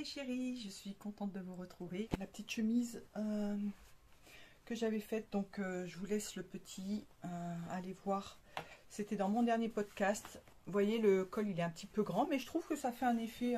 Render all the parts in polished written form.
chéris, je suis contente de vous retrouver. La petite chemise que j'avais faite, donc je vous laisse le petit aller voir. C'était dans mon dernier podcast. Vous voyez, le col il est un petit peu grand, mais je trouve que ça fait un effet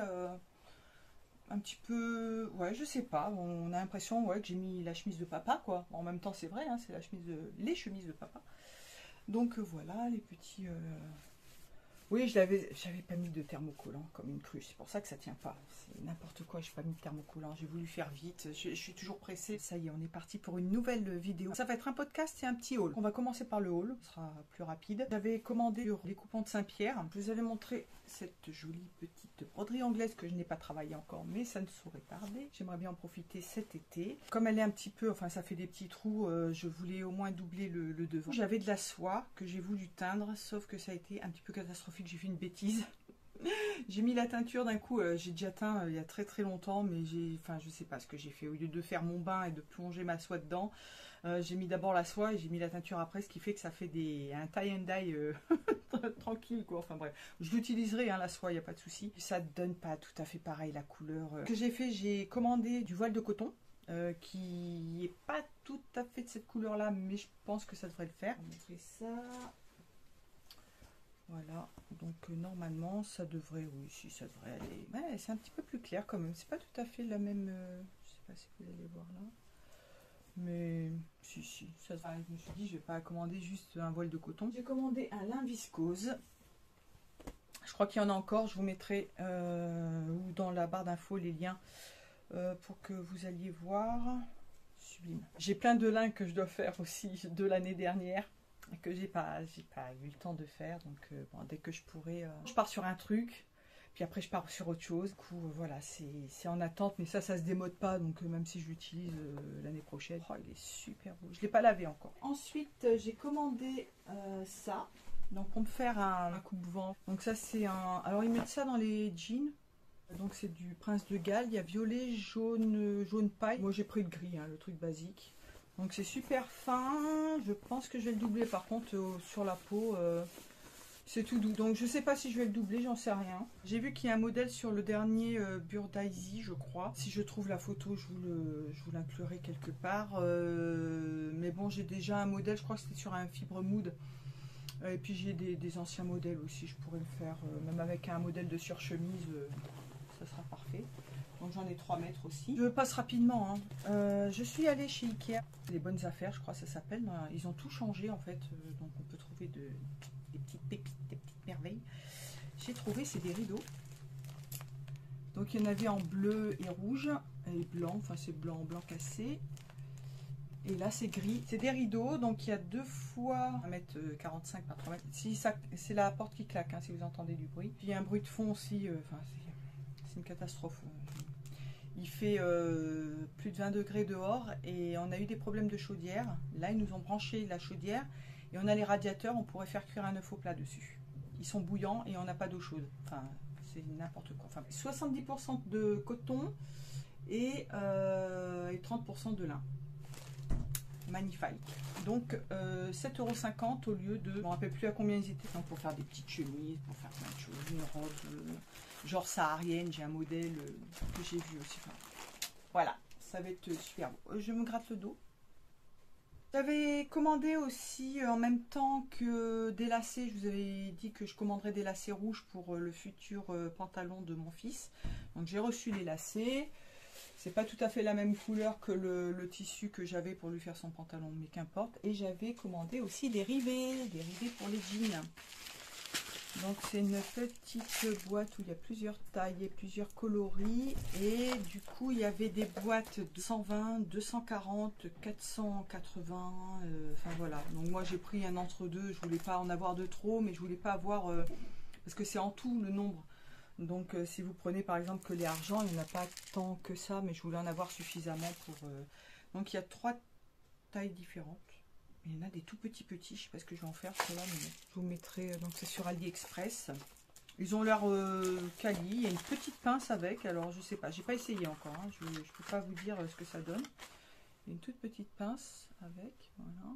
un petit peu, ouais, je sais pas. On a l'impression, ouais, que j'ai mis la chemise de papa, quoi. En même temps, c'est vrai, hein, c'est les chemises de papa. Donc voilà, les petits. Oui, j'avais pas mis de thermocollant comme une cruche, c'est pour ça que ça tient pas. C'est n'importe quoi, je n'ai pas mis de thermocollant, j'ai voulu faire vite, je suis toujours pressée. Ça y est, on est parti pour une nouvelle vidéo. Ça va être un podcast et un petit haul. On va commencer par le haul, ce sera plus rapide. J'avais commandé les coupons de Saint-Pierre. Je vous avais montré cette jolie petite broderie anglaise que je n'ai pas travaillée encore, mais ça ne saurait tarder. J'aimerais bien en profiter cet été. Comme elle est un petit peu, enfin ça fait des petits trous, je voulais au moins doubler le devant. J'avais de la soie que j'ai voulu teindre, sauf que ça a été un petit peu catastrophique. J'ai fait une bêtise. J'ai mis la teinture d'un coup, j'ai déjà teint il y a très longtemps, mais je sais pas ce que j'ai fait. Au lieu de faire mon bain et de plonger ma soie dedans, j'ai mis d'abord la soie et j'ai mis la teinture après, ce qui fait que ça fait un tie and dye tranquille, quoi. Enfin bref, je l'utiliserai, hein, la soie, il n'y a pas de souci. Ça ne donne pas tout à fait pareil la couleur. Ce que j'ai fait, j'ai commandé du voile de coton. Qui n'est pas tout à fait de cette couleur là, mais je pense que ça devrait le faire. On va montrer ça. Voilà, donc normalement ça devrait, oui, si ça devrait aller. Ouais, c'est un petit peu plus clair quand même, c'est pas tout à fait la même, je sais pas si vous allez voir là, mais si, ça devrait. Je me suis dit, je vais pas commander juste un voile de coton. J'ai commandé un lin viscose, je crois qu'il y en a encore, je vous mettrai ou dans la barre d'infos les liens pour que vous alliez voir. Sublime. J'ai plein de lin que je dois faire aussi de l'année dernière, que j'ai pas eu le temps de faire, donc bon, dès que je pourrai, je pars sur un truc, puis après je pars sur autre chose. Du coup voilà, c'est en attente, mais ça se démode pas, donc même si je l'utilise l'année prochaine. Oh, il est super beau, je l'ai pas lavé encore. Ensuite j'ai commandé ça, donc pour me faire un coupe-vent. Donc ça c'est un, alors ils mettent ça dans les jeans. Donc c'est du Prince de Galles, il y a violet, jaune paille. Moi j'ai pris le gris, hein, le truc basique. Donc c'est super fin, je pense que je vais le doubler par contre sur la peau, c'est tout doux. Donc je sais pas si je vais le doubler, j'en sais rien. J'ai vu qu'il y a un modèle sur le dernier Burdaisy, je crois. Si je trouve la photo, je vous l'inclurai quelque part. Mais bon, j'ai déjà un modèle, je crois que c'était sur un fibre mood. Et puis j'ai des anciens modèles aussi, je pourrais le faire, même avec un modèle de surchemise, ça sera parfait. Donc j'en ai 3 mètres aussi. Je passe rapidement, hein. Je suis allée chez Ikea, les bonnes affaires je crois ça s'appelle. Ils ont tout changé en fait, donc on peut trouver des petites pépites, des petites merveilles. J'ai trouvé, c'est des rideaux. Donc il y en avait en bleu et rouge et blanc, enfin c'est blanc cassé. Et là c'est gris, c'est des rideaux, donc il y a 2 fois 1m45 par 3 mètres. Si ça, c'est la porte qui claque, hein, si vous entendez du bruit. Puis il y a un bruit de fond aussi, enfin c'est une catastrophe. Il fait plus de 20 degrés dehors et on a eu des problèmes de chaudière. Là, ils nous ont branché la chaudière et on a les radiateurs, on pourrait faire cuire un œuf au plat dessus. Ils sont bouillants et on n'a pas d'eau chaude. Enfin, c'est n'importe quoi. Enfin, 70% de coton et 30% de lin. Magnifique. Donc 7,50 € au lieu de, je ne me rappelle plus à combien ils étaient. Donc, pour faire des petites chemises, pour faire plein de choses, une robe genre saharienne, j'ai un modèle que j'ai vu aussi. Enfin, voilà, ça va être super beau. Je me gratte le dos. J'avais commandé aussi en même temps que des lacets. Je vous avais dit que je commanderais des lacets rouges pour le futur pantalon de mon fils. Donc j'ai reçu les lacets. C'est pas tout à fait la même couleur que le tissu que j'avais pour lui faire son pantalon, mais qu'importe. Et j'avais commandé aussi des rivets pour les jeans. Donc c'est une petite boîte où il y a plusieurs tailles et plusieurs coloris. Et du coup il y avait des boîtes de 120, 240, 480. Enfin voilà. Donc moi j'ai pris un entre-deux. Je voulais pas en avoir de trop, mais je voulais pas avoir... parce que c'est en tout le nombre. Donc si vous prenez par exemple que les argents, il n'y en a pas tant que ça, mais je voulais en avoir suffisamment pour... Donc il y a 3 tailles différentes. Il y en a des tout petits, je ne sais pas ce que je vais en faire, ceux-là, mais je vous mettrai, donc c'est sur AliExpress. Ils ont l'air quali, il y a une petite pince avec, alors je sais pas, j'ai pas essayé encore, hein, je ne peux pas vous dire ce que ça donne. Il y a une toute petite pince avec, voilà.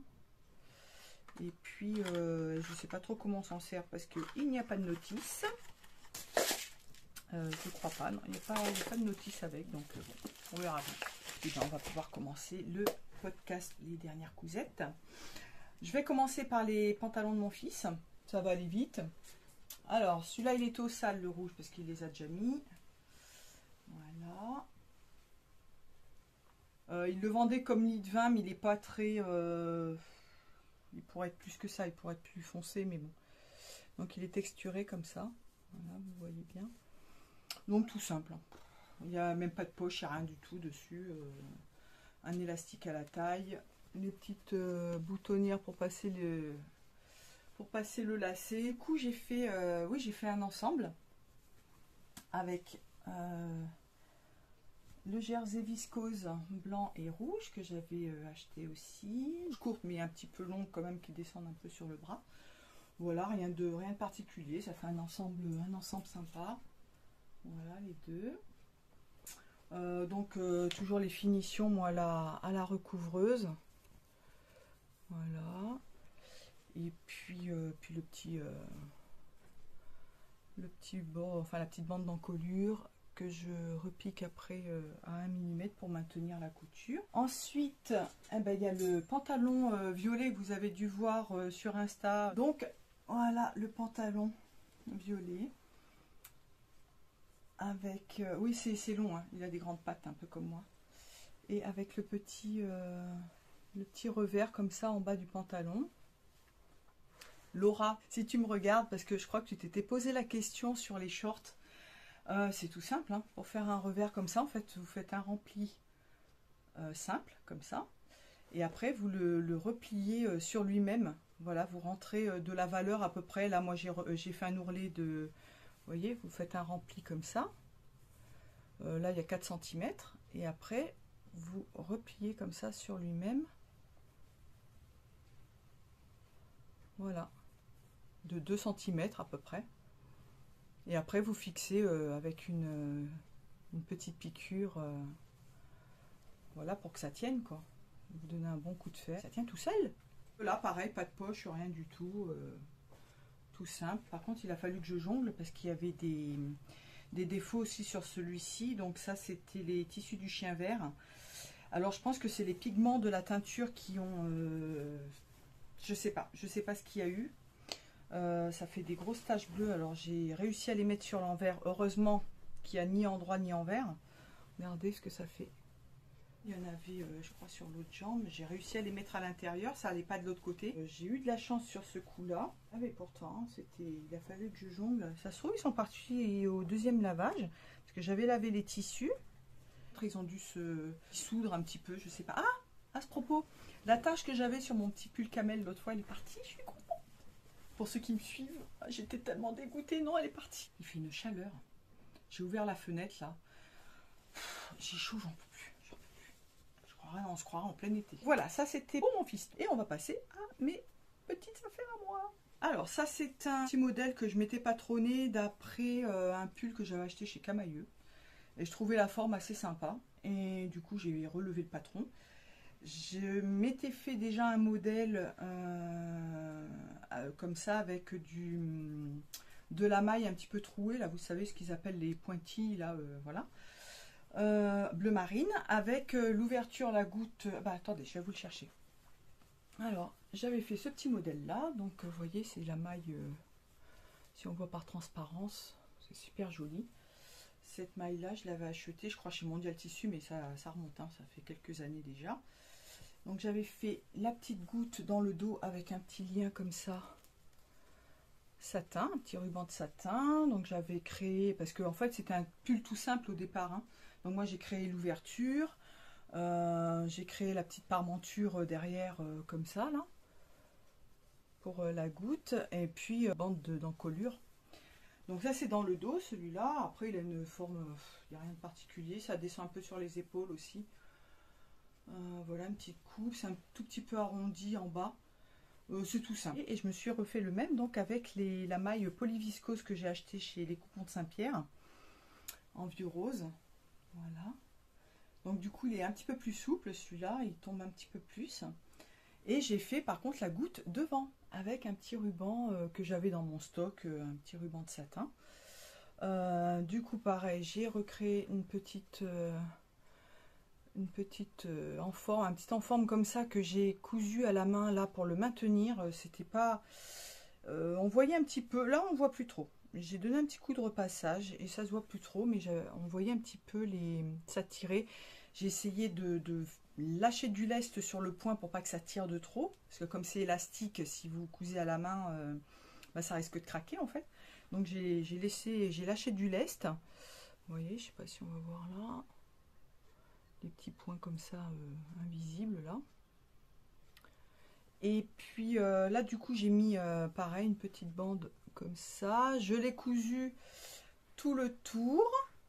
Et puis, je ne sais pas trop comment on s'en sert parce qu'il n'y a pas de notice. Je crois pas, non, il n'y a pas de notice avec, donc bon, on verra bien. Et bien, on va pouvoir commencer le podcast Les Dernières Cousettes. Je vais commencer par les pantalons de mon fils, ça va aller vite. Alors, celui-là, il est au sale, le rouge, parce qu'il les a déjà mis. Voilà. Il le vendait comme lit de vin, mais il n'est pas très... il pourrait être plus que ça, il pourrait être plus foncé, mais bon. Donc, il est texturé comme ça. Voilà, vous voyez bien. Donc tout simple, il n'y a même pas de poche, il n'y a rien du tout dessus, un élastique à la taille, les petites boutonnières pour passer le lacet. Du coup j'ai fait, oui, j'ai fait un ensemble avec le jersey viscose blanc et rouge que j'avais acheté aussi, courte mais un petit peu longue quand même qui descend un peu sur le bras. Voilà, rien de particulier, ça fait un ensemble sympa. Voilà les deux. Donc toujours les finitions moi à la recouvreuse. Voilà. Et puis le petit bord, enfin la petite bande d'encolure que je repique après à 1 mm pour maintenir la couture. Ensuite, eh ben, il y a le pantalon violet que vous avez dû voir sur Insta. Donc voilà le pantalon violet. Avec, oui c'est long, hein. Il a des grandes pattes un peu comme moi. Et avec le petit revers comme ça en bas du pantalon. Laura, si tu me regardes, parce que je crois que tu t'étais posé la question sur les shorts, c'est tout simple, hein. Pour faire un revers comme ça, en fait, vous faites un rempli simple, comme ça. Et après, vous le repliez sur lui-même. Voilà, vous rentrez de la valeur à peu près. Là, moi, j'ai fait un ourlet de... Vous voyez, vous faites un rempli comme ça. Là, il y a 4 cm. Et après, vous repliez comme ça sur lui-même. Voilà. De 2 cm à peu près. Et après, vous fixez avec une petite piqûre. Voilà, pour que ça tienne, quoi. Vous donnez un bon coup de fer. Ça tient tout seul. Là, pareil, pas de poche, rien du tout. Tout simple. Par contre, il a fallu que je jongle parce qu'il y avait des défauts aussi sur celui-ci. Donc ça, c'était les tissus du chien vert. Alors, je pense que c'est les pigments de la teinture qui ont... je sais pas ce qu'il y a eu. Ça fait des grosses taches bleues. Alors, j'ai réussi à les mettre sur l'envers. Heureusement qu'il n'y a ni endroit ni envers. Regardez ce que ça fait. Il y en avait, je crois, sur l'autre jambe. J'ai réussi à les mettre à l'intérieur. Ça n'allait pas de l'autre côté. J'ai eu de la chance sur ce coup-là. Ah mais pourtant, il a fallu que je jongle. Ça se trouve, ils sont partis au deuxième lavage. Parce que j'avais lavé les tissus. Ils ont dû se dissoudre un petit peu, je sais pas. Ah, à ce propos, la tache que j'avais sur mon petit pull camel l'autre fois, elle est partie. Je suis contente. Pour ceux qui me suivent, j'étais tellement dégoûtée. Non, elle est partie. Il fait une chaleur. J'ai ouvert la fenêtre, là. J'ai chaud, j'en peux plus. On se croirait en plein été. Voilà, ça c'était pour mon fils. Et on va passer à mes petites affaires à moi. Alors ça c'est un petit modèle que je m'étais patronné d'après un pull que j'avais acheté chez Camailleux. Et je trouvais la forme assez sympa. Et du coup j'ai relevé le patron. Je m'étais fait déjà un modèle comme ça avec de la maille un petit peu trouée. Là vous savez ce qu'ils appellent les pointilles. Là voilà. Bleu marine avec l'ouverture, la goutte. Bah attendez, je vais vous le chercher. Alors, j'avais fait ce petit modèle là. Donc, vous voyez, c'est la maille. Si on voit par transparence, c'est super joli. Cette maille là, je l'avais achetée, je crois, chez Mondial Tissu, mais ça remonte, hein, ça fait quelques années déjà. Donc, j'avais fait la petite goutte dans le dos avec un petit lien comme ça. Satin, un petit ruban de satin. Donc, j'avais créé, parce que en fait, c'était un pull tout simple au départ, hein. Donc moi j'ai créé l'ouverture, j'ai créé la petite parmenture derrière comme ça là, pour la goutte, et puis bande d'encolure. Donc ça c'est dans le dos celui-là, après il a une forme, il n'y a rien de particulier, ça descend un peu sur les épaules aussi. Voilà une petite coupe, c'est un tout petit peu arrondi en bas, c'est tout simple. Et je me suis refait le même donc avec la maille polyviscose que j'ai acheté chez les Coupons de Saint-Pierre, en vieux rose. Voilà. Donc du coup, il est un petit peu plus souple, celui-là, il tombe un petit peu plus. Et j'ai fait par contre la goutte devant, avec un petit ruban que j'avais dans mon stock, un petit ruban de satin. Du coup, pareil, j'ai recréé une petite en petit en forme comme ça que j'ai cousu à la main là pour le maintenir. C'était pas, on voyait un petit peu, là on voit plus trop. J'ai donné un petit coup de repassage et ça se voit plus trop, mais on voyait un petit peu ça tirer. J'ai essayé de lâcher du lest sur le point pour pas que ça tire de trop, parce que comme c'est élastique, si vous cousez à la main, bah, ça risque de craquer en fait. Donc j'ai lâché du lest. Vous voyez, je sais pas si on va voir là, des petits points comme ça invisibles là. Et puis là du coup j'ai mis pareil une petite bande comme ça. Je l'ai cousu tout le tour.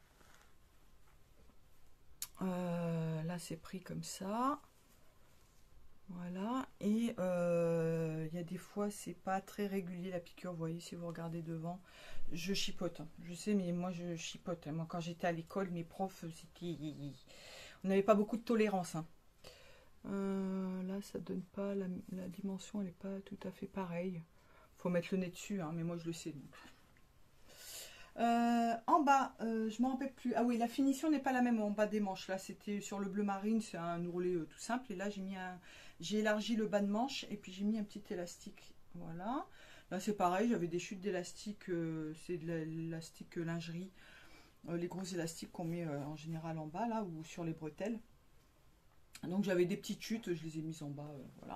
Là c'est pris comme ça. Voilà. Et il y a des fois c'est pas très régulier la piqûre. Vous voyez si vous regardez devant. Je chipote. Je sais mais moi je chipote. Moi quand j'étais à l'école mes profs on n'avait pas beaucoup de tolérance. Hein. Là ça donne pas la dimension, elle est pas tout à fait pareille. Faut mettre le nez dessus hein, mais moi je le sais donc. En bas, je m'en rappelle plus. Ah oui, la finition n'est pas la même en bas des manches. Là, c'était sur le bleu marine, c'est un ourlet tout simple. Et là, j'ai élargi le bas de manche et puis j'ai mis un petit élastique. Voilà. Là, c'est pareil. J'avais des chutes d'élastique. C'est de l'élastique lingerie. Les gros élastiques qu'on met en général en bas là ou sur les bretelles. Donc j'avais des petites chutes. Je les ai mises en bas.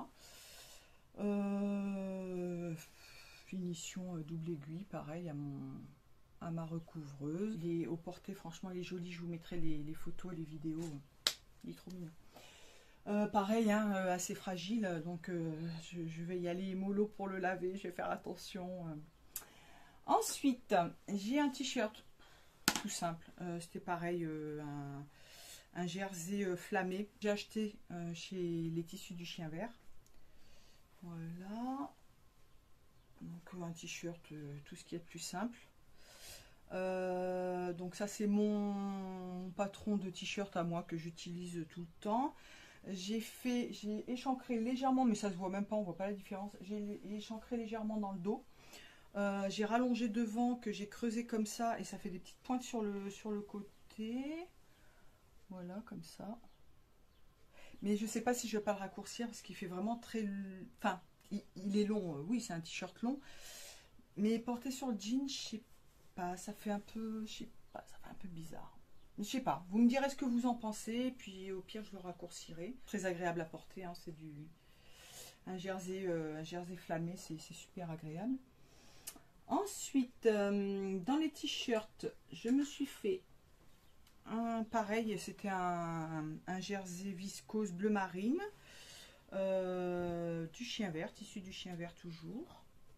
Voilà. Finition double aiguille, pareil à ma recouvreuse. Au porté, franchement, il est joli. Je vous mettrai les photos, les vidéos. Il est trop mignon. Pareil, hein, assez fragile. Donc, je vais y aller mollo pour le laver. Je vais faire attention. Ensuite, j'ai un t-shirt tout simple. C'était pareil, un jersey flammé. J'ai acheté chez les tissus du chien vert. Voilà. Donc, un t-shirt, tout ce qui est plus simple. Donc ça c'est mon patron de t-shirt à moi que j'utilise tout le temps. J'ai échancré légèrement, mais ça se voit même pas, on voit pas la différence. J'ai échancré légèrement dans le dos. J'ai rallongé devant que j'ai creusé comme ça et ça fait des petites pointes sur le côté. Voilà comme ça. Mais je sais pas si je vais pas le raccourcir parce qu'il fait vraiment très... Enfin, il est long, oui c'est un t-shirt long. Mais porté sur le jean, je sais pas, ça fait un peu, je sais pas, ça fait un peu bizarre. Je sais pas, vous me direz ce que vous en pensez, puis au pire je le raccourcirai. Très agréable à porter, hein, c'est un jersey flammé, c'est super agréable. Ensuite, dans les t-shirts, je me suis fait pareil, c'était un jersey viscose bleu marine, du chien vert, tissu du chien vert toujours.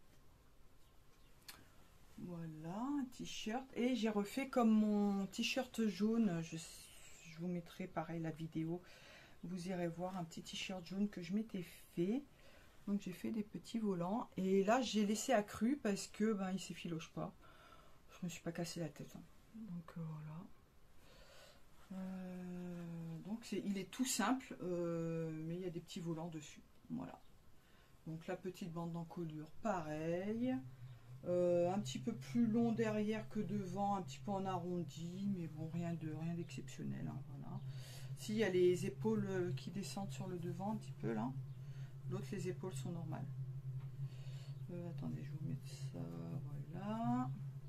Voilà, un t-shirt. Et j'ai refait comme mon t-shirt jaune. Je vous mettrai pareil la vidéo. Vous irez voir un petit t-shirt jaune que je m'étais fait. Donc j'ai fait des petits volants. Et là j'ai laissé accru parce que ben, il s'effiloche pas. Je me suis pas cassé la tête. Hein. Donc voilà. Donc il est tout simple. Mais il y a des petits volants dessus. Voilà. Donc la petite bande d'encolure, pareil. Un petit peu plus long derrière que devant, un petit peu en arrondi, mais bon, rien d'exceptionnel. Hein, voilà. Si, il y a les épaules qui descendent sur le devant un petit peu là. L'autre, les épaules sont normales. Attendez, je vais vous mettre ça. Voilà.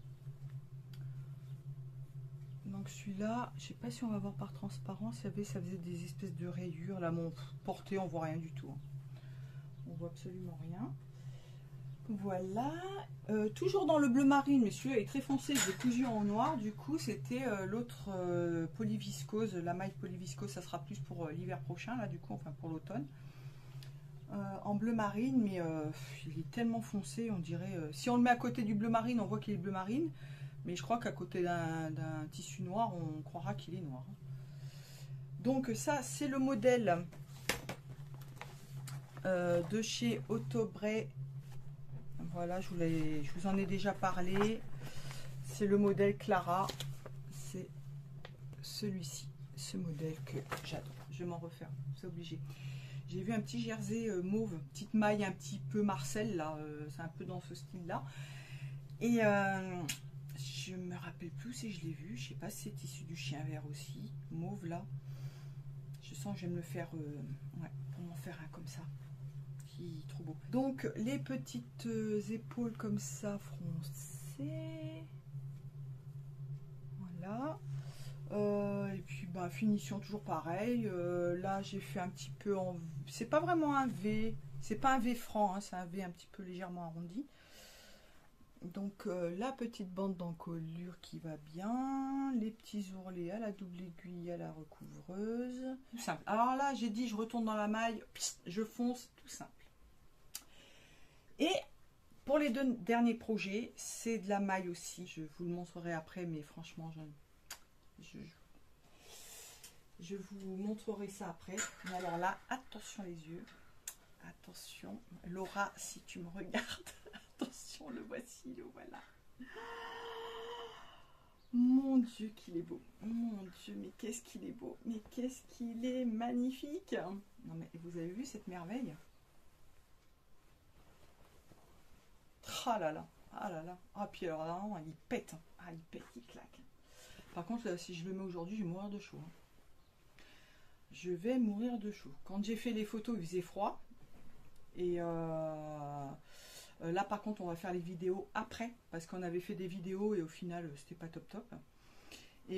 Donc celui-là, je sais pas si on va voir par transparence. Ça faisait des espèces de rayures. Là, mon porté, on voit rien du tout. Hein. On voit absolument rien. Voilà, toujours dans le bleu marine, mais celui-là est très foncé, je l'ai cousu en noir, du coup c'était l'autre polyviscose, la maille polyviscose, ça sera plus pour l'hiver prochain, là du coup, enfin pour l'automne. En bleu marine, mais il est tellement foncé, on dirait, si on le met à côté du bleu marine, on voit qu'il est bleu marine, mais je crois qu'à côté d'un tissu noir, on croira qu'il est noir. Donc ça, c'est le modèle de chez Autobray. Voilà, je vous en ai déjà parlé. C'est le modèle Clara. C'est celui-ci, ce modèle que j'adore. Je vais m'en refaire, c'est obligé. J'ai vu un petit jersey mauve, petite maille un petit peu Marcel, là. C'est un peu dans ce style-là. Et je me rappelle plus si je l'ai vu. Je sais pas si c'est issu du chien vert aussi. Mauve là. Je sens que je vais me le faire, ouais, pour m'en faire un comme ça. Qui est trop beau. Donc les petites épaules comme ça froncées. Voilà. Et puis bah, finition toujours pareil. Là j'ai fait un petit peu en... C'est pas vraiment un V. C'est pas un V franc. Hein, c'est un V un petit peu légèrement arrondi. Donc la petite bande d'encolure qui va bien, les petits ourlets à la double aiguille, à la recouvreuse. Tout simple. Alors là, j'ai dit, je retourne dans la maille, je fonce, tout simple. Et pour les 2 derniers projets, c'est de la maille aussi. Je vous le montrerai après, mais franchement, je vous montrerai ça après. Mais alors là, attention les yeux. Attention. Laura, si tu me regardes... Attention, le voici, le voilà. Mon Dieu, qu'il est beau. Mon Dieu, mais qu'est-ce qu'il est beau. Mais qu'est-ce qu'il est magnifique. Non, mais vous avez vu cette merveille? Ah là là. Ah là là. Ah, puis alors là, il pète. Ah, il pète, il claque. Par contre, là, si je le mets aujourd'hui, je vais mourir de chaud. Je vais mourir de chaud. Quand j'ai fait les photos, il faisait froid. Et... là par contre on va faire les vidéos après parce qu'on avait fait des vidéos et au final c'était pas top top et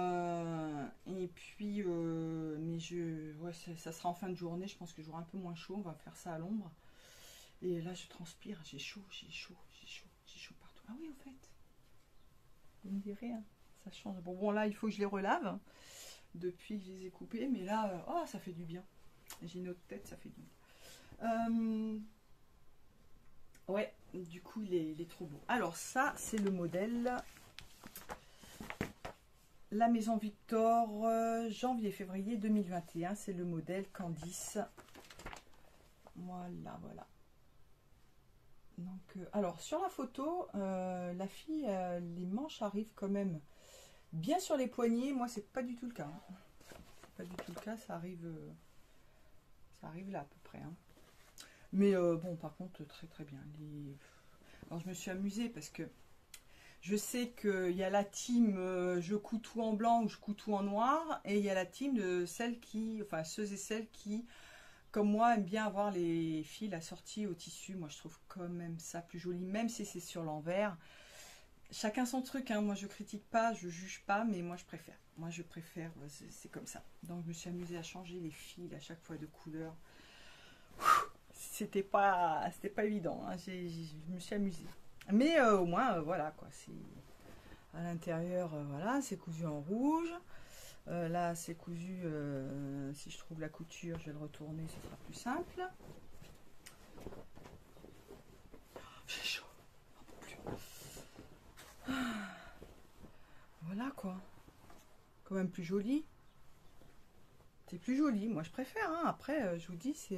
puis mais ouais, ça sera en fin de journée, je pense que j'aurai un peu moins chaud, on va faire ça à l'ombre et là je transpire, j'ai chaud partout. Ah oui, au fait vous me direz hein, ça change. Bon là il faut que je les relave depuis que je les ai coupés, mais là oh, ça fait du bien, j'ai une autre tête, ça fait du bien. Ouais, du coup, il est trop beau. Alors, ça, c'est le modèle. La Maison Victor, janvier-février 2021. C'est le modèle Candice. Voilà, voilà. Donc, alors, sur la photo, la fille, les manches arrivent quand même bien sur les poignets. Moi, c'est pas du tout le cas. Hein. C'est pas du tout le cas, ça arrive là à peu près. Hein. Mais bon, par contre, très très bien. Alors, je me suis amusée parce que je sais qu'il y a la team je couds tout en blanc ou je couds tout en noir. Et il y a la team de celles qui, enfin ceux et celles qui, comme moi, aiment bien avoir les fils assortis au tissu. Moi, je trouve quand même ça plus joli, même si c'est sur l'envers. Chacun son truc, hein. Moi je critique pas, je juge pas, mais moi je préfère. Moi je préfère, c'est comme ça. Donc je me suis amusée à changer les fils à chaque fois de couleur. C'était pas évident, hein. Je me suis amusée. Mais au moins, voilà quoi. C'est à l'intérieur, voilà, c'est cousu en rouge. Là, c'est cousu. Si je trouve la couture, je vais le retourner, ce sera plus simple. J'ai chaud. Voilà quoi. Quand même plus joli. C'est plus joli. Moi, je préfère. Hein. Après, je vous dis, c'est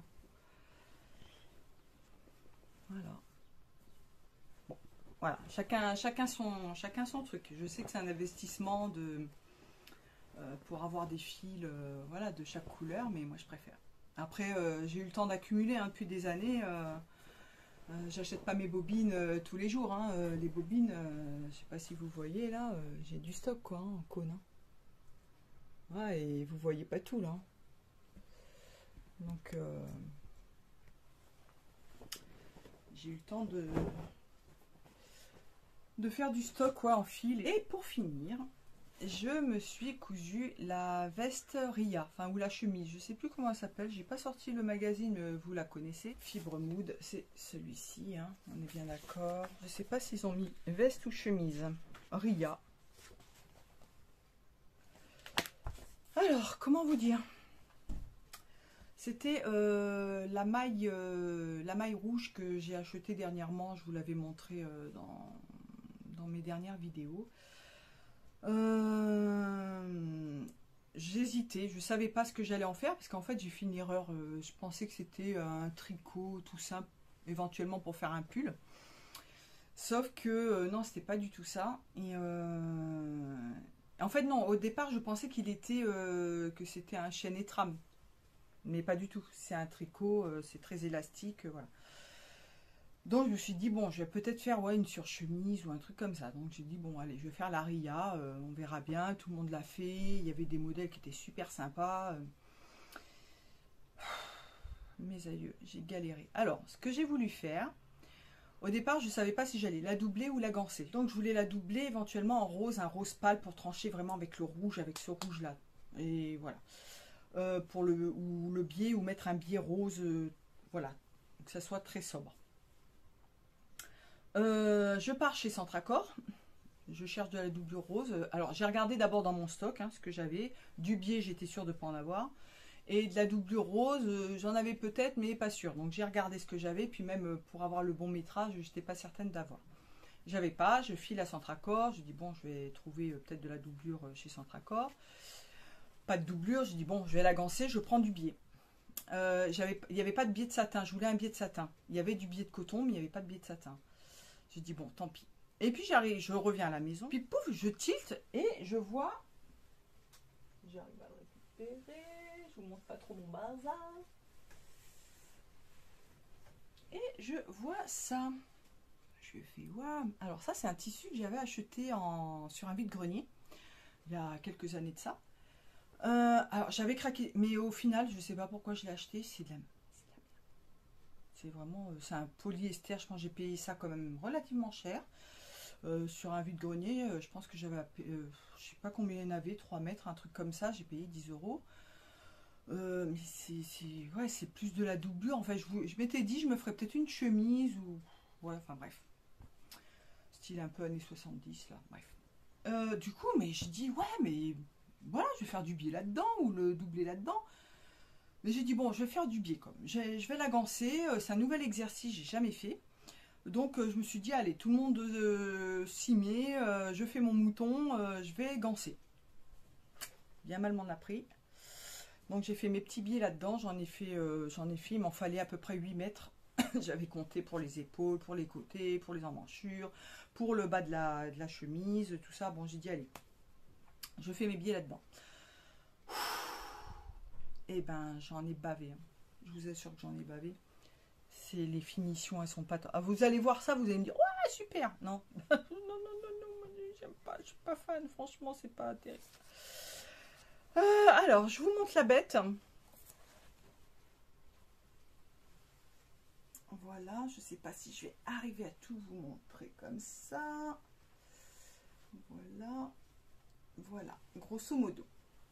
voilà. Bon, voilà. Chacun son truc. Je sais que c'est un investissement de pour avoir des fils, voilà, de chaque couleur, mais moi, je préfère. Après, j'ai eu le temps d'accumuler hein, depuis des années. J'achète pas mes bobines tous les jours. Hein. Les bobines, je sais pas si vous voyez là, j'ai du stock quoi, hein, en cône. Hein. Ouais, et vous voyez pas tout là. Donc j'ai eu le temps de faire du stock quoi, en fil. Et pour finir, je me suis cousu la veste Ria, enfin ou la chemise, je sais plus comment elle s'appelle, j'ai pas sorti le magazine, vous la connaissez, Fibre Mood, c'est celui-ci, hein, on est bien d'accord. Je sais pas s'ils ont mis veste ou chemise, Ria. Alors, comment vous dire? C'était la maille rouge que j'ai achetée dernièrement, je vous l'avais montré dans mes dernières vidéos. J'hésitais, je savais pas ce que j'allais en faire parce qu'en fait j'ai fait une erreur, je pensais que c'était un tricot tout simple éventuellement pour faire un pull, sauf que non, c'était pas du tout ça. Et en fait non, au départ je pensais qu'il était que c'était un chêne et trame, mais pas du tout, c'est un tricot, c'est très élastique, voilà. Donc je me suis dit, bon, je vais peut-être faire ouais, une surchemise ou un truc comme ça. Donc j'ai dit, bon, allez, je vais faire la Ria, on verra bien, tout le monde l'a fait. Il y avait des modèles qui étaient super sympas. Mes aïeux, j'ai galéré. Alors, ce que j'ai voulu faire, au départ, je ne savais pas si j'allais la doubler ou la gancer. Donc je voulais la doubler éventuellement en rose, un rose pâle pour trancher vraiment avec le rouge, avec ce rouge-là. Et voilà. Pour le biais, ou mettre un biais rose, voilà, que ça soit très sobre. Je pars chez Centracor, je cherche de la doublure rose. Alors j'ai regardé d'abord dans mon stock ce que j'avais. Du biais, j'étais sûre de ne pas en avoir. Et de la doublure rose, j'en avais peut-être, mais pas sûre. Donc j'ai regardé ce que j'avais, puis même pour avoir le bon métrage, je n'étais pas certaine d'avoir. J'avais pas, je file à Centracor, je dis bon, je vais trouver peut-être de la doublure chez Centracor. Pas de doublure, je dis bon, je vais la gancer, je prends du biais. Il n'y avait pas de biais de satin, je voulais un biais de satin. Il y avait du biais de coton, mais il n'y avait pas de biais de satin. J'ai dit bon, tant pis. Et puis j'arrive, je reviens à la maison, puis pouf, je tilte et je vois. J'arrive à le récupérer, je vous montre pas trop mon bazar. Et je vois ça. Je fais waouh. Alors ça c'est un tissu que j'avais acheté sur un vide-grenier il y a quelques années de ça. Alors j'avais craqué, mais au final je sais pas pourquoi je l'ai acheté, c'est de la merde. C'est vraiment, c'est un polyester, je pense que j'ai payé ça quand même relativement cher. Sur un vide-grenier, je pense que j'avais, je sais pas combien il y en avait, 3 mètres, un truc comme ça, j'ai payé 10 euros. Mais ouais, c'est plus de la doublure. En fait, je m'étais dit, je me ferais peut-être une chemise ou. Ouais, enfin bref. Style un peu années 70, là, bref. Du coup, mais j'ai dit, ouais, mais voilà, je vais faire du biais là-dedans ou le doubler là-dedans. Mais j'ai dit, bon, je vais faire du biais comme. Je vais la gancer, c'est un nouvel exercice, j'ai jamais fait. Donc je me suis dit, allez, tout le monde s'y met, je fais mon mouton, je vais gancer. Bien mal m'en a pris. Donc j'ai fait mes petits biais là-dedans, j'en ai fait, il m'en fallait à peu près 8 mètres. J'avais compté pour les épaules, pour les côtés, pour les emmanchures, pour le bas de la chemise, tout ça. Bon, j'ai dit, allez, je fais mes biais là-dedans. Et ben, j'en ai bavé. Je vous assure que j'en ai bavé. C'est les finitions, elles sont pas. Ah, vous allez voir ça, vous allez me dire, ouais, super. Non, non, j'aime pas, je suis pas fan. Franchement, c'est pas terrible. Alors, je vous montre la bête. Voilà, je sais pas si je vais arriver à tout vous montrer comme ça. Voilà, voilà, grosso modo.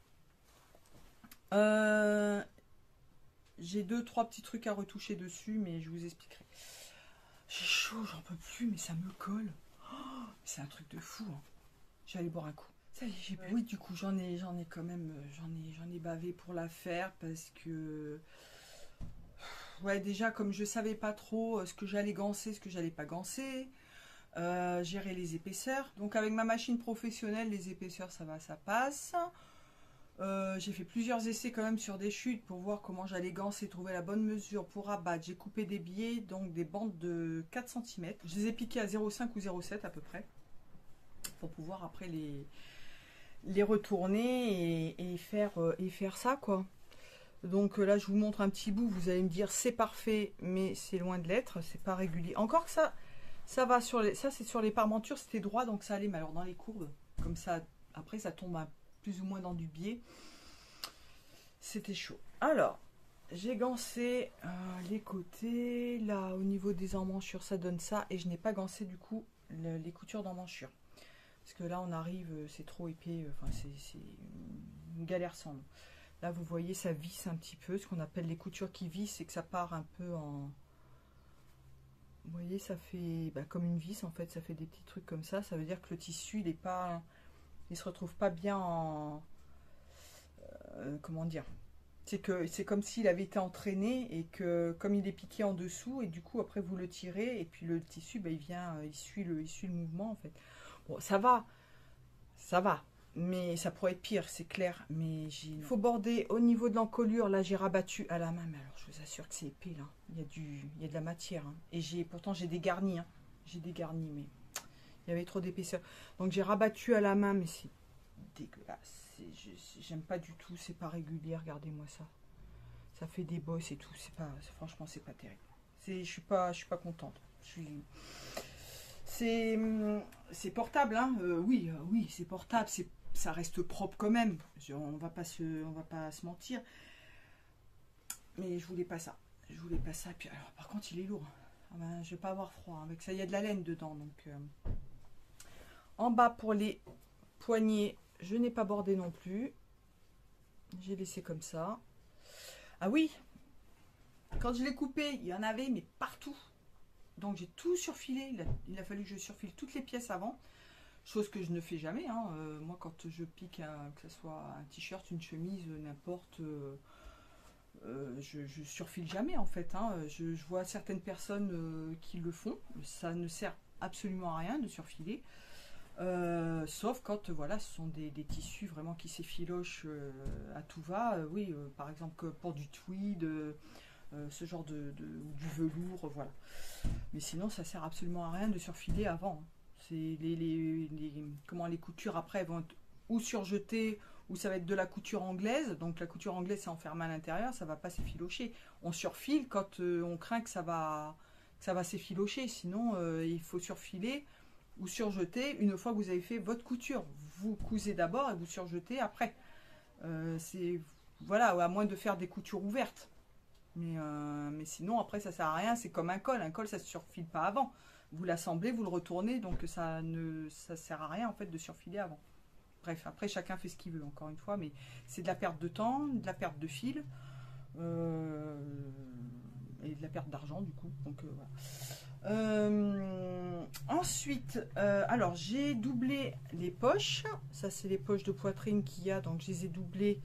J'ai 2-3 petits trucs à retoucher dessus, mais je vous expliquerai. J'ai chaud, j'en peux plus, mais ça me colle. Oh, c'est un truc de fou. J'allais boire un coup. Ça y est, j'ai plus. Oui, du coup, j'en ai quand même, j'en ai bavé pour la faire parce que, ouais, déjà comme je savais pas trop ce que j'allais gancer, ce que j'allais pas gancer, gérer les épaisseurs. Donc avec ma machine professionnelle, les épaisseurs, ça va, ça passe. J'ai fait plusieurs essais quand même sur des chutes pour voir comment j'allais gancer, trouver la bonne mesure pour abattre. J'ai coupé des biais, donc des bandes de 4 cm. Je les ai piquées à 0,5 ou 0,7 à peu près, pour pouvoir après les retourner et faire ça quoi. Donc là je vous montre un petit bout, vous allez me dire c'est parfait, mais c'est loin de l'être, c'est pas régulier. Encore que ça va sur les, ça c'est sur les parmentures, c'était droit donc ça allait, mais alors dans les courbes, comme ça, après ça tombe plus ou moins dans du biais. C'était chaud. Alors, j'ai gancé les côtés, là au niveau des emmanchures ça donne ça, et je n'ai pas gancé du coup les coutures d'emmanchures. Parce que là on arrive, c'est trop épais, enfin c'est une galère sans nom. Là vous voyez ça visse un petit peu, ce qu'on appelle les coutures qui vissent, c'est que ça part un peu en... Vous voyez ça fait comme une vis en fait, ça fait des petits trucs comme ça, ça veut dire que le tissu il est pas... Il se retrouve pas bien en... comment dire, c'est que c'est comme s'il avait été entraîné et que comme il est piqué en dessous et du coup après vous le tirez et puis le tissu il vient, il suit le mouvement en fait. Bon ça va, mais ça pourrait être pire, c'est clair. Mais il faut border au niveau de l'encolure. Là j'ai rabattu à la main, mais alors je vous assure que c'est épais là. Il y a de la matière et pourtant j'ai dégarni, j'ai dégarni, mais il y avait trop d'épaisseur. Donc j'ai rabattu à la main, mais c'est dégueulasse. J'aime pas du tout, c'est pas régulier. Regardez-moi ça. Ça fait des bosses et tout. Franchement, c'est pas terrible. Je suis pas contente. C'est portable, hein. Oui, oui, c'est portable, ça reste propre quand même. On va pas se mentir. Mais je voulais pas ça. Je voulais pas ça. Puis alors, par contre, il est lourd. Ah ben, je vais pas avoir froid. Avec ça, il y a de la laine dedans. Donc, en bas pour les poignets, je n'ai pas bordé non plus. J'ai laissé comme ça. Ah oui, quand je l'ai coupé, il y en avait, mais partout. Donc j'ai tout surfilé. Il a fallu que je surfile toutes les pièces avant. Chose que je ne fais jamais. Hein. Moi, quand je pique, que ce soit un t-shirt, une chemise, n'importe... je surfile jamais en fait. Hein. Je vois certaines personnes qui le font. Ça ne sert absolument à rien de surfiler. Sauf quand voilà, ce sont des tissus vraiment qui s'effilochent à tout va. Oui, par exemple pour du tweed, ce genre du velours, voilà. Mais sinon, ça sert absolument à rien de surfiler avant. C'est les coutures après vont être ou surjetées ou ça va être de la couture anglaise. Donc la couture anglaise c'est enfermé à l'intérieur, ça va pas s'effilocher. On surfile quand on craint que ça va s'effilocher. Sinon, il faut surfiler ou surjeter une fois que vous avez fait votre couture. Vous cousez d'abord et vous surjetez après. Voilà, à moins de faire des coutures ouvertes. Mais sinon, après, ça sert à rien. C'est comme un col. Un col, ça ne se surfile pas avant. Vous l'assemblez, vous le retournez. Donc, ça sert à rien, en fait, de surfiler avant. Bref, après, chacun fait ce qu'il veut, encore une fois. Mais c'est de la perte de temps, de la perte de fil. Et de la perte d'argent, du coup. Donc, voilà. Ensuite, alors j'ai doublé les poches. Ça, c'est les poches de poitrine qu'il y a. Donc, je les ai doublées.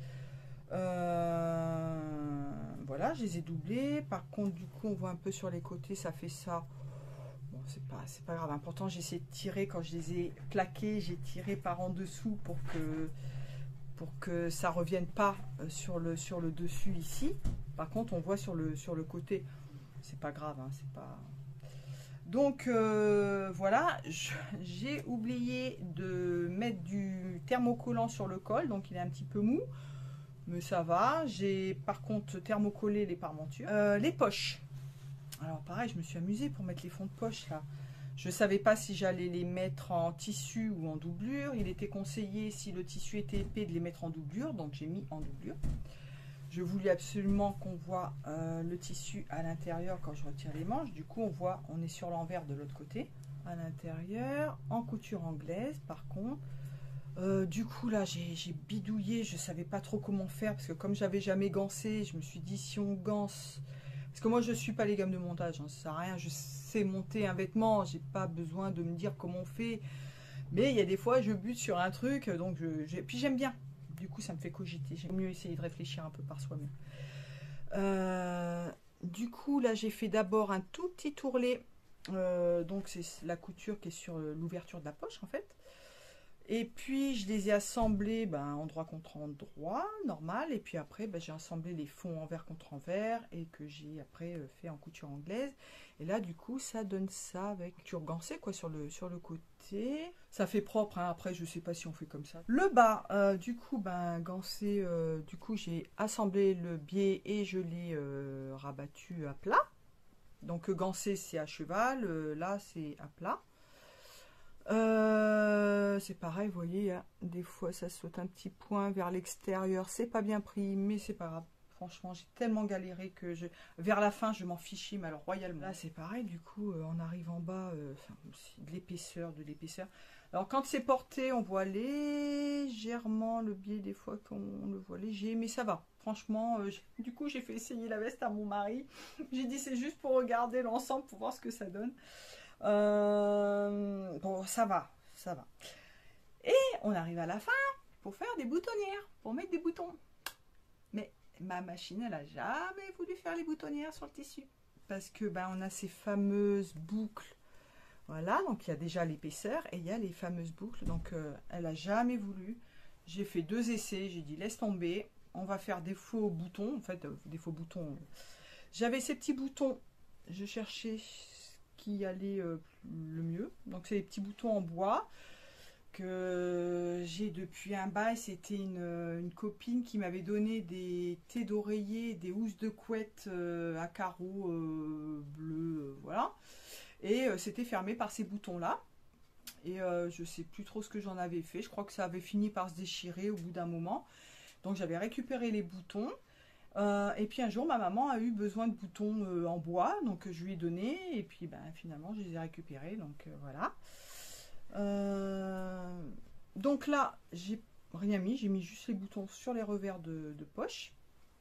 Voilà, je les ai doublées. Par contre, du coup, on voit un peu sur les côtés, ça fait ça. Bon, c'est pas grave. Pourtant, j'ai essayé de tirer quand je les ai plaqués. J'ai tiré par en dessous pour que ça revienne pas sur le dessus ici. Par contre, on voit sur le côté. C'est pas grave, hein, c'est pas. Donc voilà, j'ai oublié de mettre du thermocollant sur le col, donc il est un petit peu mou, mais ça va. J'ai par contre thermocollé les parmentures. Les poches. Alors pareil, je me suis amusée pour mettre les fonds de poche là. Je ne savais pas si j'allais les mettre en tissu ou en doublure. Il était conseillé, si le tissu était épais, de les mettre en doublure, donc j'ai mis en doublure. Je voulais absolument qu'on voit le tissu à l'intérieur quand je retire les manches. Du coup, on est sur l'envers de l'autre côté. À l'intérieur, en couture anglaise, par contre. Du coup, là, j'ai bidouillé. Je ne savais pas trop comment faire parce que comme j'avais jamais gancé, je me suis dit si on ganse... Parce que moi, je ne suis pas les gammes de montage. Hein, ça ne sert à rien. Je sais monter un vêtement. Je n'ai pas besoin de me dire comment on fait. Mais il y a des fois, je bute sur un truc. Donc, puis j'aime bien. Du coup, ça me fait cogiter. J'aime mieux essayer de réfléchir un peu par soi-même. Du coup, là, j'ai fait d'abord un tout petit tourlet. Donc, c'est la couture qui est sur l'ouverture de la poche, en fait. Et puis, je les ai assemblés en droit contre endroit, normal. Et puis après, j'ai assemblé les fonds envers contre envers et que j'ai après fait en couture anglaise. Et là, du coup, ça donne ça avec couture gancée, quoi, sur le côté. Ça fait propre, hein. Après, je sais pas si on fait comme ça. Le bas, du coup, gancé, du coup, j'ai assemblé le biais et je l'ai rabattu à plat. Donc, gancé, c'est à cheval. Là, c'est à plat. C'est pareil, vous voyez, des fois ça saute un petit point vers l'extérieur, c'est pas bien pris, mais c'est pas grave. Franchement, j'ai tellement galéré que vers la fin, je m'en fichais, mais alors royalement. Là, c'est pareil, du coup, on arrive en bas, de l'épaisseur. Alors, quand c'est porté, on voit légèrement le biais, des fois qu'on le voit léger, mais ça va. Franchement, du coup, j'ai fait essayer la veste à mon mari. J'ai dit, c'est juste pour regarder l'ensemble, pour voir ce que ça donne. Bon, ça va. Et on arrive à la fin pour faire des boutonnières, pour mettre des boutons. Mais ma machine, elle a jamais voulu faire les boutonnières sur le tissu. Parce que on a ces fameuses boucles. Voilà, donc il y a déjà l'épaisseur et il y a les fameuses boucles. Donc elle a jamais voulu. J'ai fait 2 essais, j'ai dit laisse tomber. On va faire des faux boutons. En fait, des faux boutons. J'avais ces petits boutons. Je cherchais qui allait le mieux. Donc c'est les petits boutons en bois que j'ai depuis un bail. C'était une copine qui m'avait donné des thés d'oreiller, des housses de couette à carreaux bleus, voilà. Et c'était fermé par ces boutons-là. Et je sais plus trop ce que j'en avais fait. Je crois que ça avait fini par se déchirer au bout d'un moment. Donc j'avais récupéré les boutons. Et puis un jour, ma maman a eu besoin de boutons en bois. Donc je lui ai donné. Et puis ben, finalement, je les ai récupérés. Donc voilà. Donc là, j'ai rien mis. J'ai mis juste les boutons sur les revers de poche.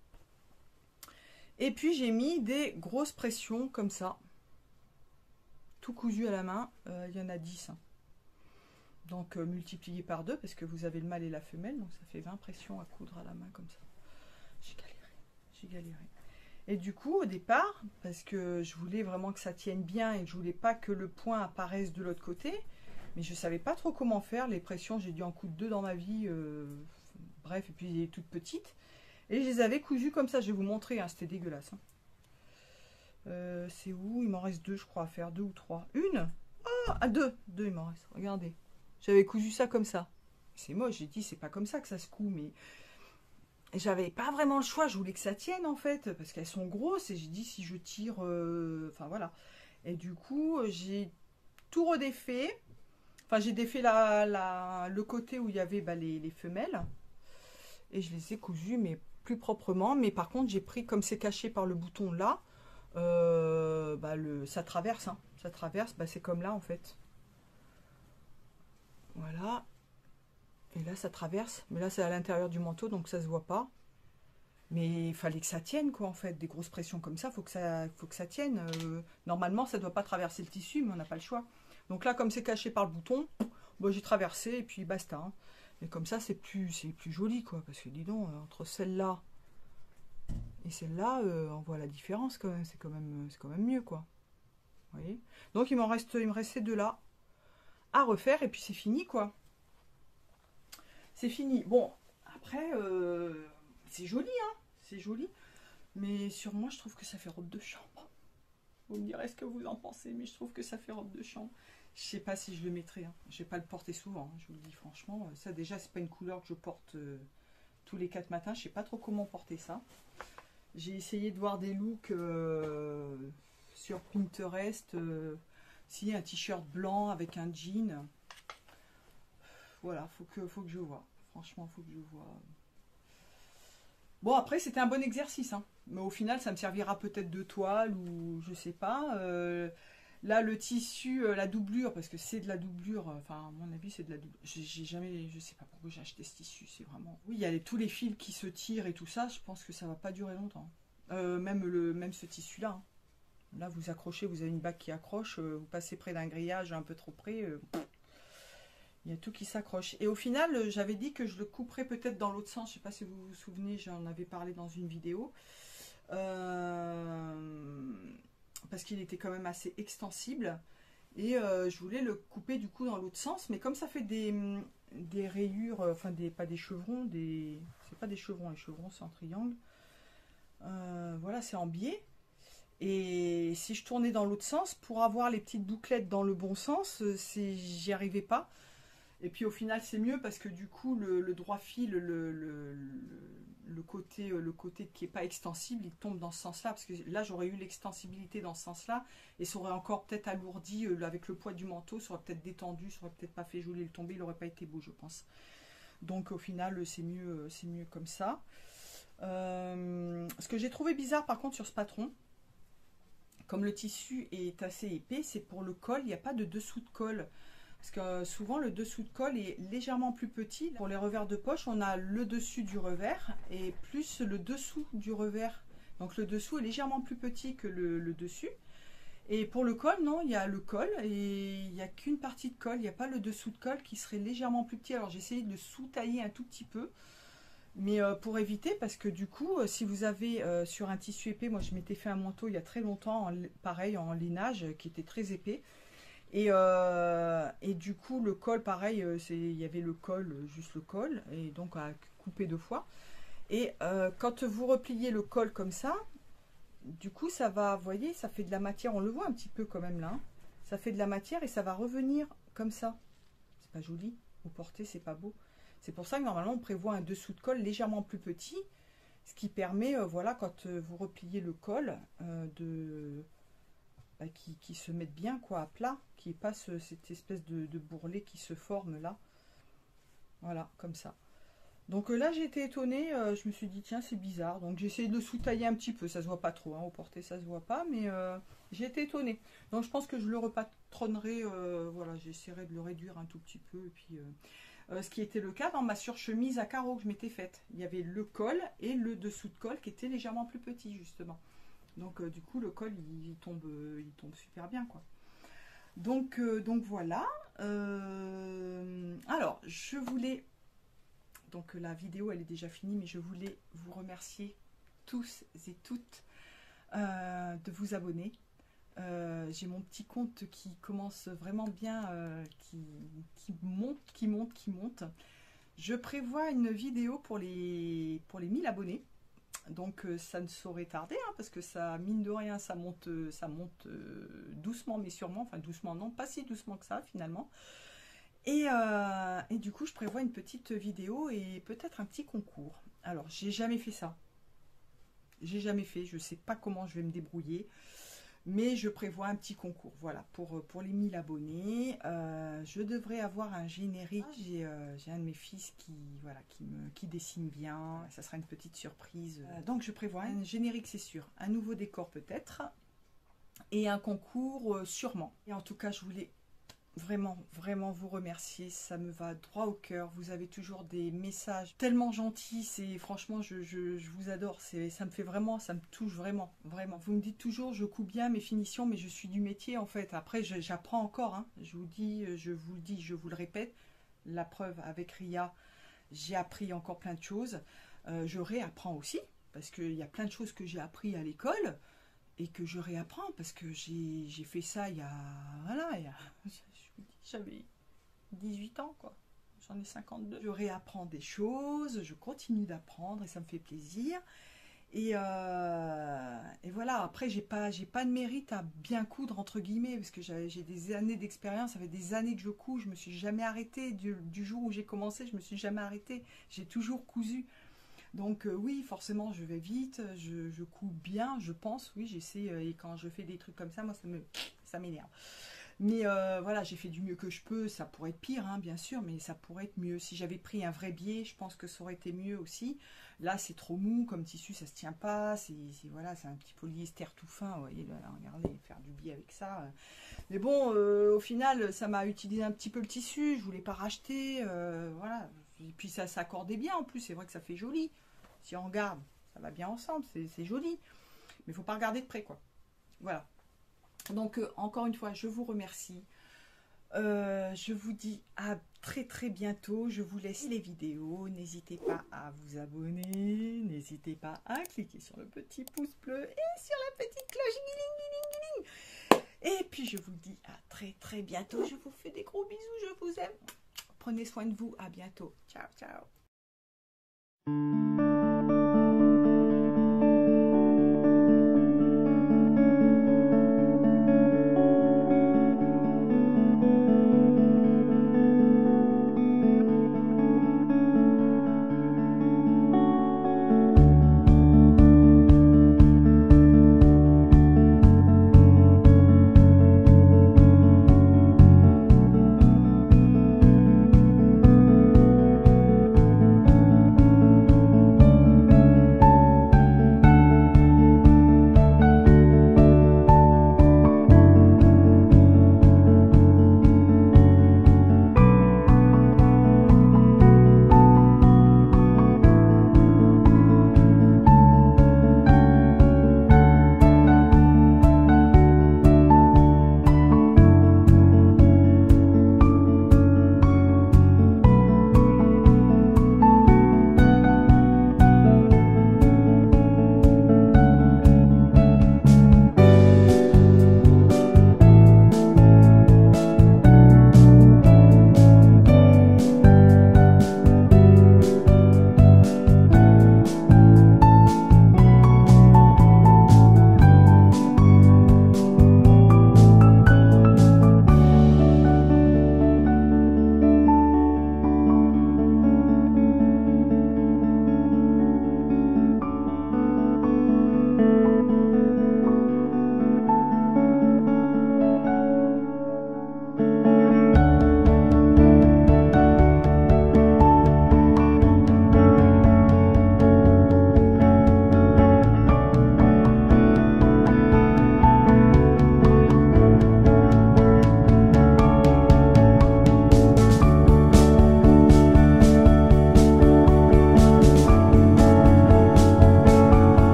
Et puis j'ai mis des grosses pressions comme ça. Tout cousu à la main. Il y en a 10. Hein. Donc multiplié par 2 parce que vous avez le mâle et la femelle. Donc ça fait 20 pressions à coudre à la main comme ça. J'ai galéré. J'ai galéré. Et du coup, au départ, parce que je voulais vraiment que ça tienne bien et que je voulais pas que le point apparaisse de l'autre côté, mais je savais pas trop comment faire. Les pressions, j'ai dû en coudre 2 dans ma vie. Bref, et puis il est toute petite. Et je les avais cousues comme ça. Je vais vous montrer, hein, c'était dégueulasse. Hein. C'est où? Il m'en reste 2, je crois, à faire. 2 ou 3. Une? Ah, 2. 2, il m'en reste. Regardez. J'avais cousu ça comme ça. C'est moche, j'ai dit, c'est pas comme ça que ça se coud, mais j'avais pas vraiment le choix. Je voulais que ça tienne, en fait, parce qu'elles sont grosses. Et j'ai dit, si je tire... Enfin, voilà. Et du coup, j'ai tout redéfait. Enfin, j'ai défait le côté où il y avait bah, les femelles. Et je les ai cousues, mais plus proprement. Mais par contre, j'ai pris, comme c'est caché par le bouton là, bah, ça traverse. Hein. Ça traverse, bah, c'est comme là, en fait. Voilà. Et là, ça traverse. Mais là, c'est à l'intérieur du manteau, donc ça se voit pas. Mais il fallait que ça tienne, quoi, en fait. Des grosses pressions comme ça, faut que ça tienne. Normalement, ça ne doit pas traverser le tissu, mais on n'a pas le choix. Donc là, comme c'est caché par le bouton, bon, j'ai traversé et puis basta. Hein. Et comme ça, c'est plus joli, quoi. Parce que dis donc, entre celle-là et celle-là, on voit la différence quand même. C'est quand même mieux, quoi. Vous voyez? Donc il me reste ces deux-là à refaire et puis c'est fini, quoi. C'est fini. Bon, après, c'est joli, hein. C'est joli. Mais sur moi, je trouve que ça fait robe de chambre. Vous me direz ce que vous en pensez, mais je trouve que ça fait robe de chambre. Je sais pas si je le mettrai. Hein. Je vais pas le porter souvent, hein, je vous le dis franchement. Ça, déjà, c'est pas une couleur que je porte tous les 4 matins. Je sais pas trop comment porter ça. J'ai essayé de voir des looks sur Pinterest. Si, un t-shirt blanc avec un jean. Voilà, faut que je vois. Franchement, faut que je vois. Bon, après, c'était un bon exercice. Hein. Mais au final, ça me servira peut-être de toile ou je sais pas. Là, le tissu, la doublure, parce que c'est de la doublure. Enfin, à mon avis, c'est de la doublure. J'ai jamais, je sais pas pourquoi j'ai acheté ce tissu. C'est vraiment. Oui, il y a tous les fils qui se tirent et tout ça. Je pense que ça va pas durer longtemps. Même ce tissu-là. Hein. Là, vous accrochez, vous avez une bague qui accroche. Vous passez près d'un grillage un peu trop près. Il y a tout qui s'accroche. Et au final, j'avais dit que je le couperais peut-être dans l'autre sens. Je ne sais pas si vous vous souvenez, j'en avais parlé dans une vidéo. Parce qu'il était quand même assez extensible. Et je voulais le couper du coup dans l'autre sens. Mais comme ça fait des rayures, enfin pas des chevrons, c'est pas des chevrons, les chevrons c'est en triangle. Voilà, c'est en biais. Et si je tournais dans l'autre sens, pour avoir les petites bouclettes dans le bon sens, j'y arrivais pas. Et puis au final c'est mieux parce que du coup le droit fil, le côté qui n'est pas extensible, il tombe dans ce sens-là. Parce que là j'aurais eu l'extensibilité dans ce sens-là et ça aurait encore peut-être alourdi avec le poids du manteau, ça aurait peut-être détendu, ça aurait peut-être pas fait joli le tomber, il n'aurait pas été beau je pense. Donc au final c'est mieux comme ça. Ce que j'ai trouvé bizarre par contre sur ce patron, comme le tissu est assez épais, c'est pour le col, il n'y a pas de dessous de col. Parce que souvent le dessous de col est légèrement plus petit. Pour les revers de poche, on a le dessus du revers et plus le dessous du revers. Donc le dessous est légèrement plus petit que le dessus. Et pour le col, non, il y a le col et il n'y a qu'une partie de col. Il n'y a pas le dessous de col qui serait légèrement plus petit. Alors j'ai essayé de sous-tailler un tout petit peu. Mais pour éviter, parce que du coup, si vous avez sur un tissu épais, moi je m'étais fait un manteau il y a très longtemps, pareil en lainage, qui était très épais. Et du coup, le col, pareil, il y avait le col, juste le col, et donc à couper 2 fois. Et quand vous repliez le col comme ça, du coup, ça va, vous voyez, ça fait de la matière, on le voit un petit peu quand même là. Hein. Ça fait de la matière et ça va revenir comme ça. C'est pas joli, au porté, c'est pas beau. C'est pour ça que normalement on prévoit un dessous de col légèrement plus petit, ce qui permet, voilà, quand vous repliez le col, qui se mettent bien quoi, à plat, qui pas cette espèce de bourrelet qui se forme là. Voilà, comme ça. Donc là j'ai été étonnée, je me suis dit tiens c'est bizarre, donc j'ai essayé de le sous-tailler un petit peu, ça se voit pas trop, hein, au porté ça se voit pas, mais j'ai été étonnée. Donc je pense que je le repatronnerai, voilà, j'essaierai de le réduire un tout petit peu, et puis ce qui était le cas dans ma surchemise à carreaux que je m'étais faite. Il y avait le col et le dessous de col qui était légèrement plus petit justement. Donc du coup le col il tombe super bien quoi. Donc voilà. Alors je voulais... Donc la vidéo elle est déjà finie, mais je voulais vous remercier tous et toutes de vous abonner. J'ai mon petit compte qui commence vraiment bien, qui monte. Je prévois une vidéo pour les 1000 abonnés. Donc ça ne saurait tarder, hein, parce que ça, mine de rien, ça monte doucement mais sûrement. Enfin doucement non, pas si doucement que ça finalement. Et du coup, je prévois une petite vidéo et peut-être un petit concours. Alors, j'ai jamais fait ça. J'ai jamais fait. Je sais pas comment je vais me débrouiller. Mais je prévois un petit concours. Voilà, pour les 1000 abonnés. Je devrais avoir un générique. J'ai un de mes fils qui dessine bien. Ça sera une petite surprise. Donc, je prévois un générique, c'est sûr. Un nouveau décor peut-être. Et un concours sûrement. Et en tout cas, je voulais... vraiment vous remercier, ça me va droit au cœur. Vous avez toujours des messages tellement gentils, c'est franchement je vous adore, ça me fait vraiment, ça me touche vraiment. Vous me dites toujours je coupe bien mes finitions, mais je suis du métier en fait. Après j'apprends encore, hein. Je vous le dis, je vous le répète, la preuve avec Ria, j'ai appris encore plein de choses. Je réapprends aussi, parce qu'il y a plein de choses que j'ai appris à l'école et que je réapprends, parce que j'ai fait ça il y a... Voilà, j'avais 18 ans, quoi. J'en ai 52. Je réapprends des choses, je continue d'apprendre et ça me fait plaisir. Et voilà, après, j'ai pas de mérite à bien coudre, entre guillemets, parce que j'ai des années d'expérience, ça fait des années que je couds, je me suis jamais arrêtée. Du jour où j'ai commencé, je me suis jamais arrêtée. J'ai toujours cousu. Donc oui, forcément, je vais vite, je couds bien, je pense, oui, j'essaie, et quand je fais des trucs comme ça, moi, ça m'énerve. Mais voilà, j'ai fait du mieux que je peux, ça pourrait être pire, hein, bien sûr, mais ça pourrait être mieux. Si j'avais pris un vrai biais, je pense que ça aurait été mieux aussi. Là, c'est trop mou, comme tissu, ça se tient pas, voilà, c'est un petit polyester tout fin, vous voyez, là, regardez, faire du biais avec ça. Mais bon, au final, ça m'a utilisé un petit peu le tissu, je voulais pas racheter, voilà. Et puis ça s'accordait bien en plus, c'est vrai que ça fait joli. Si on regarde, ça va bien ensemble, c'est joli. Mais il faut pas regarder de près, quoi. Voilà. Donc, encore une fois, je vous remercie. Je vous dis à très bientôt. Je vous laisse les vidéos. N'hésitez pas à vous abonner. N'hésitez pas à cliquer sur le petit pouce bleu et sur la petite cloche. Et puis, je vous dis à très bientôt. Je vous fais des gros bisous. Je vous aime. Prenez soin de vous. À bientôt. Ciao, ciao.